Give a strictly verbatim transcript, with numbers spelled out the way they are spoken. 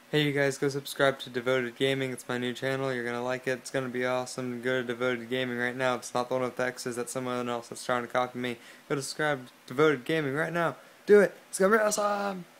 Hey you guys, go subscribe to Devoted Gaming. It's my new channel. You're gonna like it. It's gonna be awesome. Go to Devoted Gaming right now. It's not the one with the X's. That's someone else that's trying to copy me. Go to subscribe to Devoted Gaming right now. Do it. It's gonna be awesome.